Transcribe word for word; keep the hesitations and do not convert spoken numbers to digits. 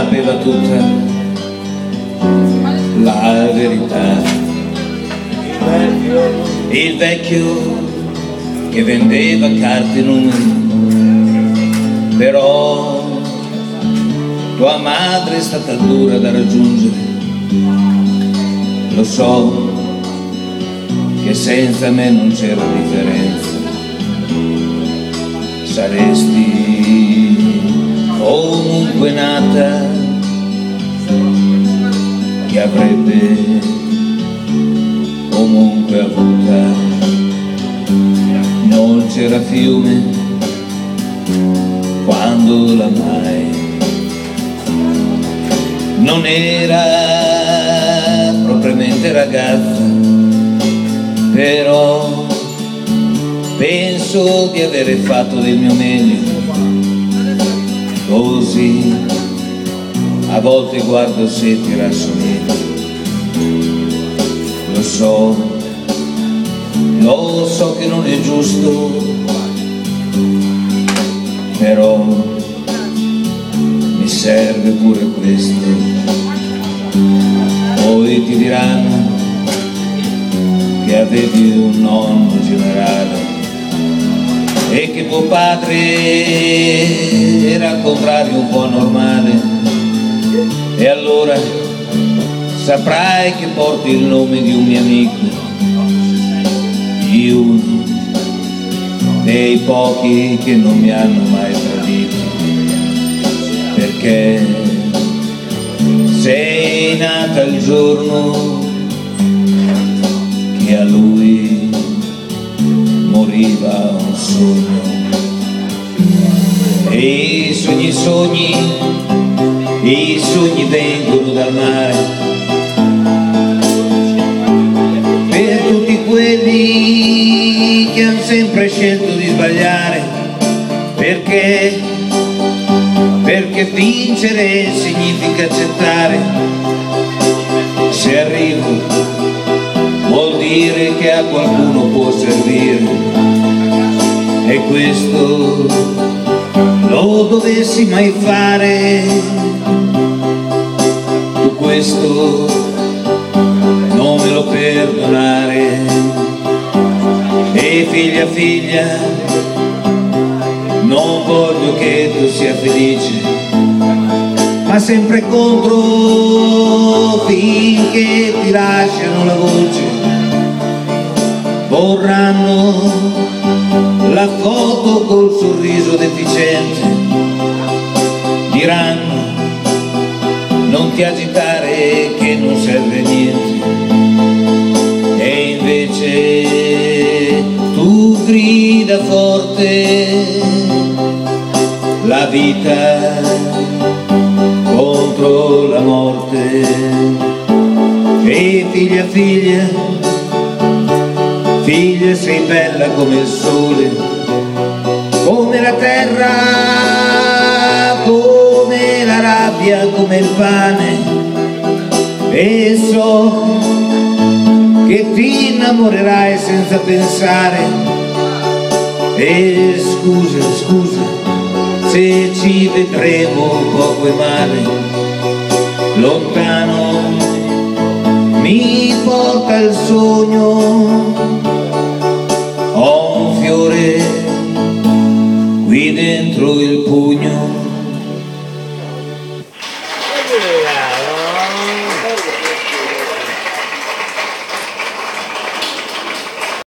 sapeva tutta la verità. Il vecchio che vendeva carte e numeri, però tua madre è stata dura da raggiungere. Lo so che senza me non c'era differenza, saresti comunque nata, che avrebbe comunque avuta. Non c'era fiume quando l'amai, non era propriamente ragazza, però penso di avere fatto del mio meglio. Così a volte guardo se ti rassomigli. Lo so, lo so che non è giusto, però mi serve pure questo. Poi ti diranno che avevi un nonno generale e che tuo padre era al contrario un po' anormale, e allora saprai che porti il nome di un mio amico, di uno dei pochi che non mi hanno mai tradito, perché sei nata il giorno che a lui moriva un sogno. E i sogni sogni, i sogni vengono dal mare, per tutti quelli che hanno sempre scelto di sbagliare, perché, perché vincere significa accettare. Se arrivo vuol dire che a qualcuno può servire, e questo lo dovessi mai fare, tu questo non me lo perdonare. E figlia figlia, non voglio che tu sia felice, ma sempre contro finché ti lasciano la voce. Vorranno la foto col sorriso deficiente, diranno non ti agitare che non serve a niente, e invece tu grida forte la vita contro la morte. E figlia figlia, figlia sei bella come il sole, come la terra, come la rabbia, come il pane, e so che ti innamorerai senza pensare. E scusa, scusa se ci vedremo poco e male, lontano mi porta il sogno, ho un fiore qui dentro il pugno.